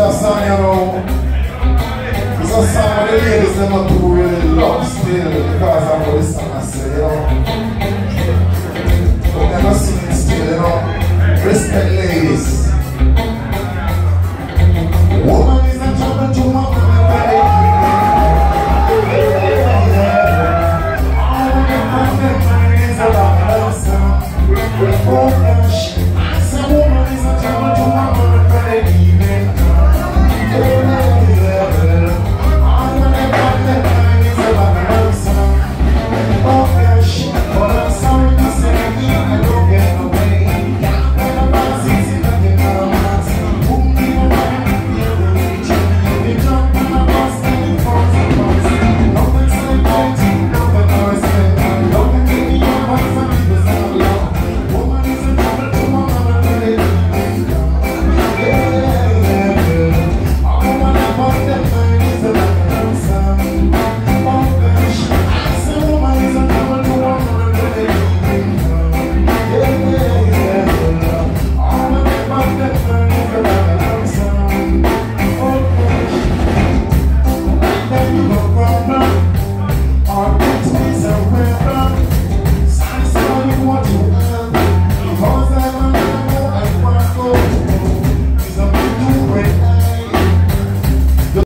a song, you know. It's a song where the ladies never do really love still because of what the song I say, you know. But never sing it still, you know. Respect ladies.